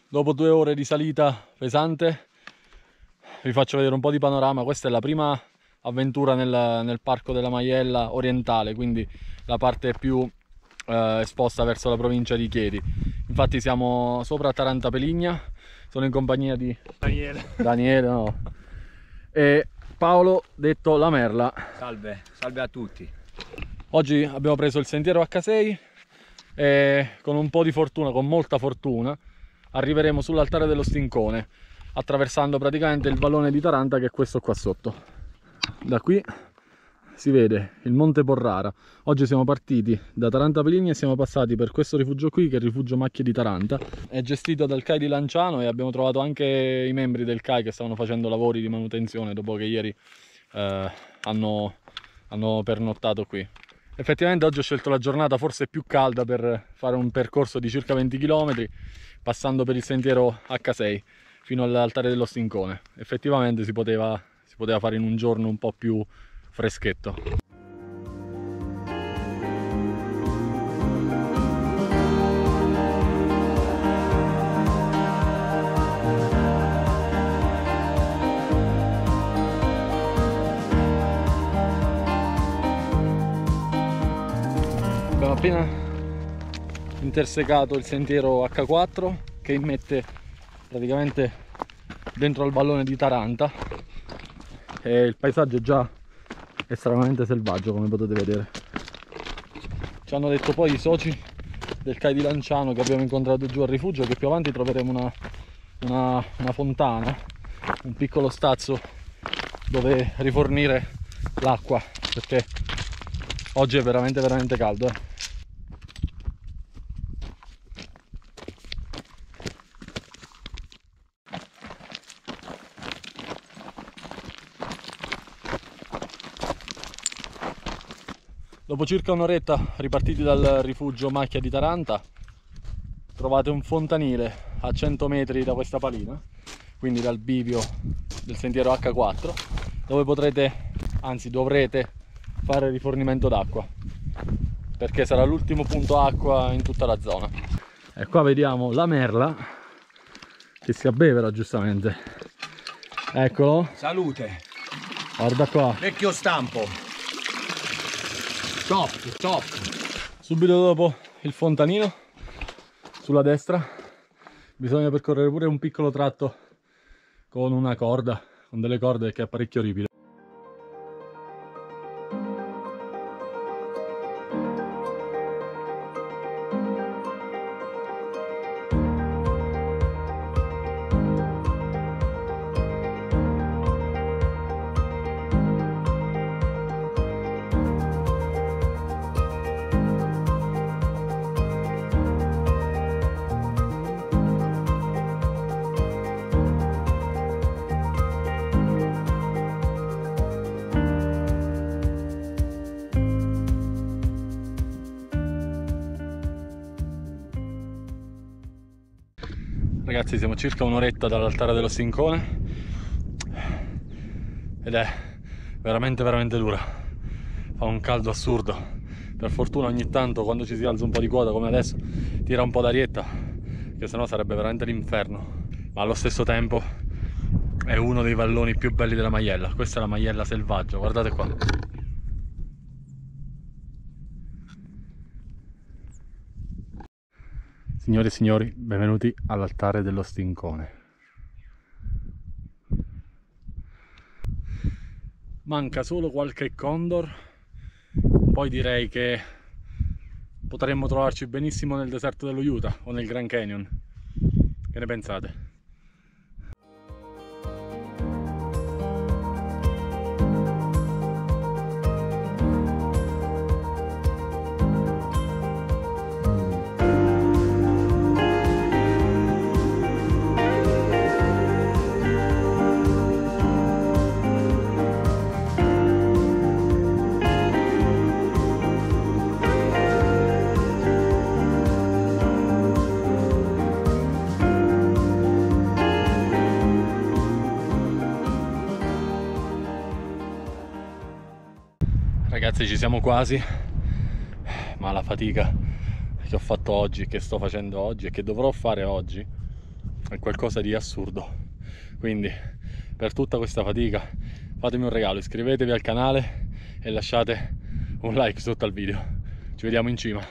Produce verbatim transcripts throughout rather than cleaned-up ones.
Dopo due ore di salita pesante vi faccio vedere un po' di panorama. Questa è la prima avventura nel, nel Parco della Maiella orientale, quindi la parte più eh, esposta verso la provincia di Chieti. Infatti siamo sopra Taranta Peligna, sono in compagnia di Daniele, Daniele no, e Paolo detto La Merla. salve, salve a tutti. Oggi abbiamo preso il sentiero acca sei e con un po' di fortuna, con molta fortuna, arriveremo sull'altare dello Stincone, attraversando praticamente il vallone di Taranta, che è questo qua sotto. Da qui si vede il Monte Porrara. Oggi siamo partiti da Taranta Peligna e siamo passati per questo rifugio qui, che è il rifugio Macchie di Taranta. È gestito dal C A I di Lanciano e abbiamo trovato anche i membri del C A I che stavano facendo lavori di manutenzione dopo che ieri eh, hanno, hanno pernottato qui. Effettivamente oggi ho scelto la giornata forse più calda per fare un percorso di circa venti chilometri, passando per il sentiero acca sei fino all'altare dello Stincone. Effettivamente si poteva, si poteva fare in un giorno un po' più freschetto. Abbiamo appena intersecato il sentiero acca quattro che immette praticamente dentro al vallone di Taranta e il paesaggio è già estremamente selvaggio, come potete vedere. Ci hanno detto poi i soci del C A I di Lanciano, che abbiamo incontrato giù al rifugio, che più avanti troveremo una, una, una fontana, un piccolo stazzo dove rifornire l'acqua, perché oggi è veramente veramente caldo eh. Dopo circa un'oretta ripartiti dal rifugio Macchia di Taranta, trovate un fontanile a cento metri da questa palina, quindi dal bivio del sentiero acca quattro, dove potrete, anzi dovrete, fare rifornimento d'acqua, perché sarà l'ultimo punto acqua in tutta la zona. E qua vediamo la Merla che si abbevera giustamente. Eccolo. Salute. Guarda qua. Vecchio stampo. Top, top. Subito dopo il fontanino, sulla destra, bisogna percorrere pure un piccolo tratto con una corda, con delle corde, che è parecchio ripide. Ragazzi, siamo circa un'oretta dall'altare dello Stincone ed è veramente veramente dura, fa un caldo assurdo. Per fortuna ogni tanto, quando ci si alza un po' di quota come adesso, tira un po' d'arietta, che sennò sarebbe veramente l'inferno. Ma allo stesso tempo è uno dei valloni più belli della Maiella. Questa è la Maiella selvaggia, guardate qua. Signore e signori, benvenuti all'altare dello Stincone. Manca solo qualche condor, poi direi che potremmo trovarci benissimo nel deserto dello Utah o nel Grand Canyon. Che ne pensate? Ragazzi, ci siamo quasi, ma la fatica che ho fatto oggi, che sto facendo oggi e che dovrò fare oggi è qualcosa di assurdo. Quindi per tutta questa fatica fatemi un regalo, iscrivetevi al canale e lasciate un like sotto al video. Ci vediamo in cima.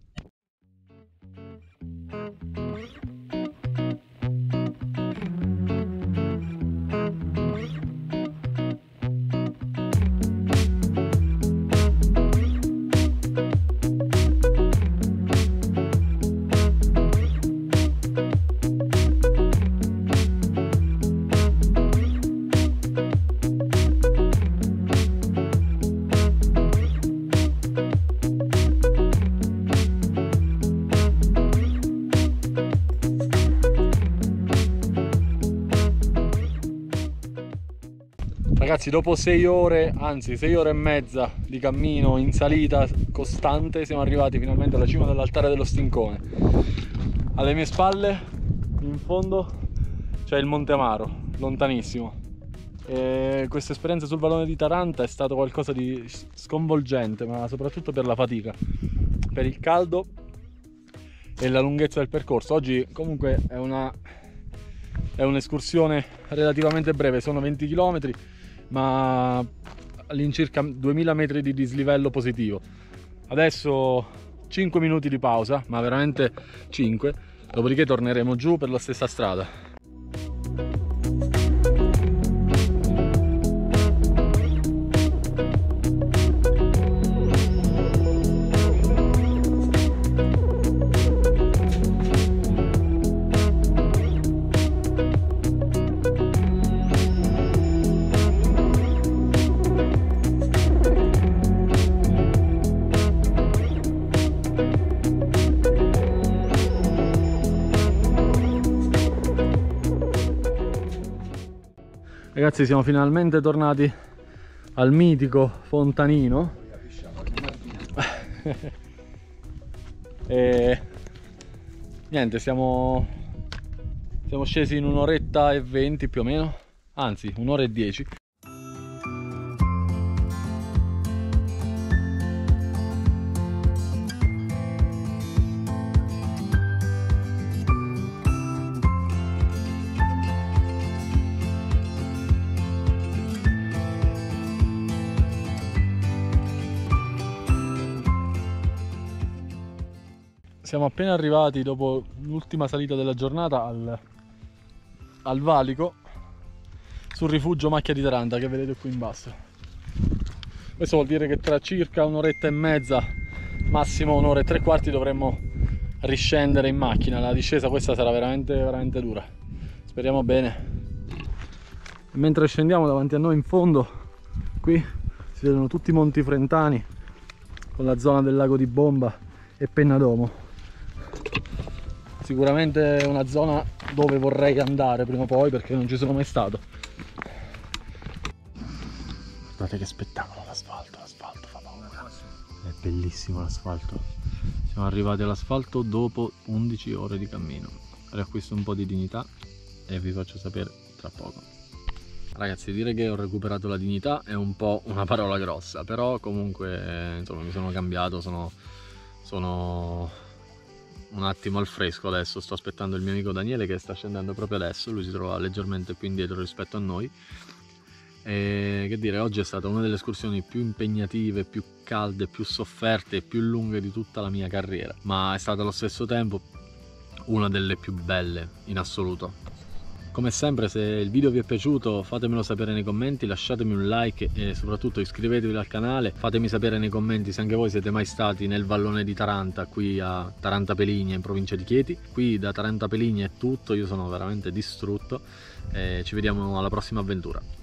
Ragazzi, dopo sei ore, anzi sei ore e mezza di cammino in salita costante, siamo arrivati finalmente alla cima dell'altare dello Stincone. Alle mie spalle, in fondo, c'è il Monte Amaro, lontanissimo. E questa esperienza sul vallone di Taranta è stato qualcosa di sconvolgente, ma soprattutto per la fatica, per il caldo e la lunghezza del percorso. Oggi comunque è una è un'escursione relativamente breve, sono venti chilometri, ma all'incirca duemila metri di dislivello positivo. Adesso cinque minuti di pausa, ma veramente cinque, dopodiché torneremo giù per la stessa strada. Ragazzi, siamo finalmente tornati al mitico fontanino e niente, siamo, siamo scesi in un'oretta e venti più o meno, anzi un'ora e dieci. Siamo appena arrivati dopo l'ultima salita della giornata al, al valico sul rifugio Macchia di Taranta che vedete qui in basso. Questo vuol dire che tra circa un'oretta e mezza, massimo un'ora e tre quarti, dovremmo riscendere in macchina. La discesa questa sarà veramente, veramente dura. Speriamo bene. Mentre scendiamo, davanti a noi in fondo, qui si vedono tutti i Monti Frentani con la zona del lago di Bomba e Pennadomo. Sicuramente è una zona dove vorrei andare prima o poi, perché non ci sono mai stato. Guardate che spettacolo l'asfalto, l'asfalto fa paura. È bellissimo l'asfalto. Siamo arrivati all'asfalto dopo undici ore di cammino. Riacquisto un po' di dignità e vi faccio sapere tra poco. Ragazzi, dire che ho recuperato la dignità è un po' una parola grossa, però comunque insomma mi sono cambiato, sono... sono... un attimo al fresco adesso. Sto aspettando il mio amico Daniele che sta scendendo proprio adesso, lui si trova leggermente più indietro rispetto a noi. E che dire, oggi è stata una delle escursioni più impegnative, più calde, più sofferte e più lunghe di tutta la mia carriera, ma è stata allo stesso tempo una delle più belle in assoluto. Come sempre, se il video vi è piaciuto fatemelo sapere nei commenti, lasciatemi un like e soprattutto iscrivetevi al canale. Fatemi sapere nei commenti se anche voi siete mai stati nel vallone di Taranta, qui a Taranta Peligna in provincia di Chieti. Qui da Taranta Peligna è tutto, io sono veramente distrutto e ci vediamo alla prossima avventura.